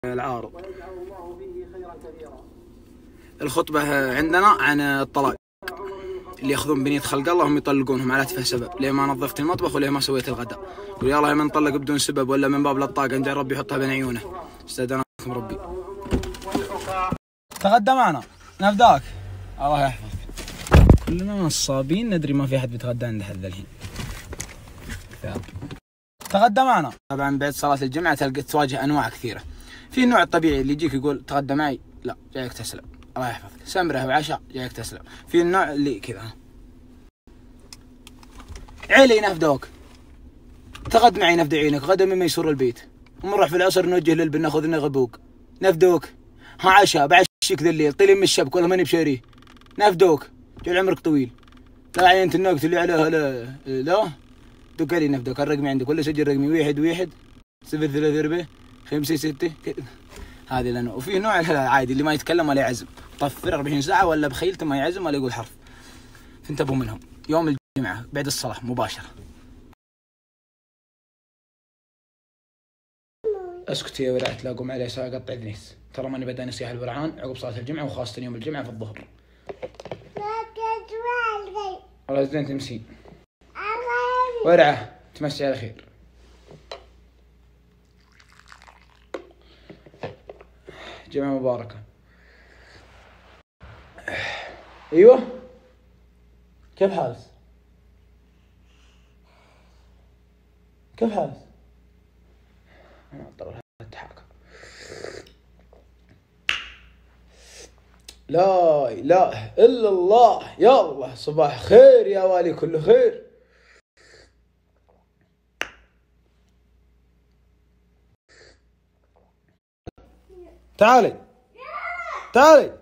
العارض. الخطبة عندنا عن الطلاق اللي ياخذون بنية خلق الله وهم يطلقونهم على تفه سبب، ليه ما نظفت المطبخ وليه ما سويت الغداء، ويا الله من طلق بدون سبب ولا من باب للطاقة نجعل ربي يحطها بين عيونه. استاذنكم ربي. تغدى معنا نفداك الله يحفظك. كلنا نصابين ندري ما في احد بيتغدى عند حد الحين. تغدى معنا. طبعا بعد صلاة الجمعة تواجه انواع كثيرة. في النوع الطبيعي اللي يجيك يقول تغدى معي، لا جايك تسلم الله يحفظك، سمره وعشاء جايك تسلم. في النوع اللي كذا عيلي نفدوك تغد معي نفد عينك غدا مما يسر البيت، ونروح في العصر نوجه للبن ناخذ لنا غبوق نفدوك. ها عشاء بعشيك ذا الليل طيلي من الشبك والله ماني بشاريه نفدوك جعل عمرك طويل. لا عينت النوقت اللي عليها لا دق لي نفدوك. الرقم عندك ولا سجل رقمي 1 0 3 4 5 6 هذه لنا. وفي نوع العادي اللي ما يتكلم ولا يعزم، طفر 40 ساعة ولا بخيلته ما يعزم ولا يقول حرف. فانتبهوا منهم. يوم الجمعة بعد الصلاة مباشرة. اسكت يا ورعة لا قوم علي ساعة قطع النيس، ترى ماني بدأ نصيحة الورعان عقب صلاة الجمعة وخاصة يوم الجمعة في الظهر. والله زين تمسين ورعة تمسي على خير. جمعة مباركة. ايوه كيف حالك؟ كيف حالك؟ انا اضطر اتحاكم. لا اله الا الله يا الله صباح خير يا والي كل خير. تعالي تعالي.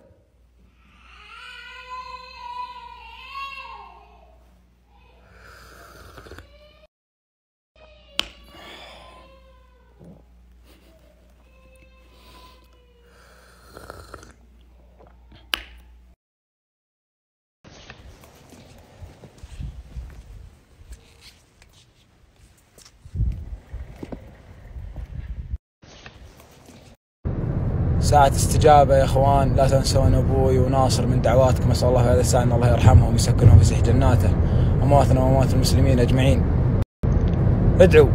ساعة استجابة يا اخوان، لا تنسون ابوي وناصر من دعواتكم، اسال الله هذا الساعة ان الله يرحمهم ويسكنهم في فسيح جناته، امواتنا واموات المسلمين اجمعين. ادعوا.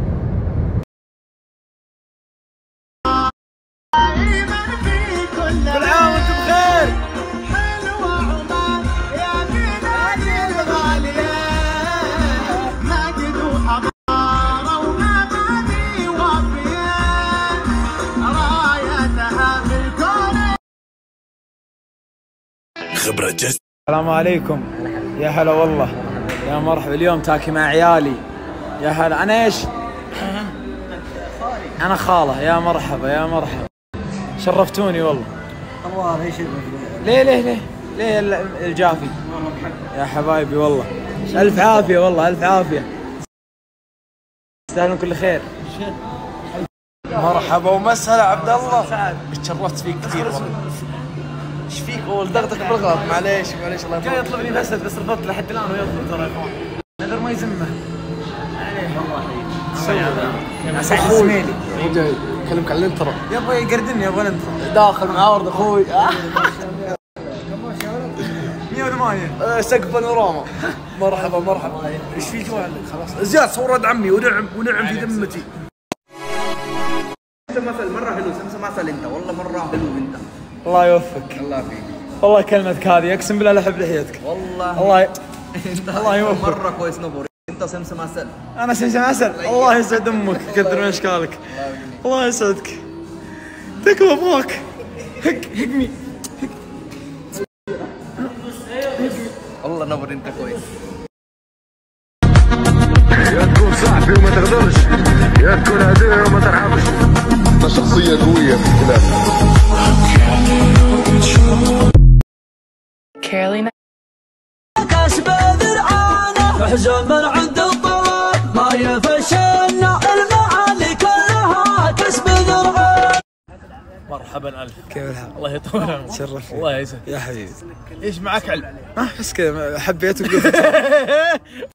كل عام وانتم بخير. خبرة جس. السلام عليكم يا هلا والله يا مرحبا. اليوم تاكي مع عيالي يا هلا. انا ايش؟ انا خاله. يا مرحبا يا مرحبا شرفتوني والله. الله يشرفك. ليه الجافي يا حبايبي والله. الف عافيه والله الف عافيه. تستاهلون كل خير. مرحبا ومسهلا عبد الله. تشرفت فيك كثير والله. ايش فيك اول دغدغ بالغلط؟ معليش الله جاي يطلبني بس رفضت لحد الان ويطلب ترى يا اخوان. نذر ما يزمه. عليه والله. سعد السميلي جاي اكلمك على الانترا. يبغى يقردني يبغى الانترا. داخل معارض اخوي. 108 سقف بانوراما. مرحبا. ايش فيك خلاص زياد صور ولد عمي ونعم في ذمتي. مثل مرة حلو سمسم مثل انت والله مرة حلو انت. الله يوفقك. الله فيك. والله كلمتك هذه اقسم بالله لا احب لحيتك. والله الله يوفقك. مرة كويس نبوري انت سمسم عسل. انا سمسم عسل. الله يسعد امك كثر من اشكالك. الله يسعدك. تكفى ابغاك. هقني. والله نبوري انت كويس. يا تكون صاحبي وما تغدرش، يا تكون عدوي وما ترحمش. انت شخصية قوية في الكلام. Carolina. كسب ذرعانه حزن من عند الطلب ما يفشلنا المعالي كلها كسب ذرعانه. مرحبا الف. كيف الحال؟ الله يطول عمرك. تشرفت الله يسعدك يا حبيبي. ايش معك علم؟ بس كذا حبيت وقلت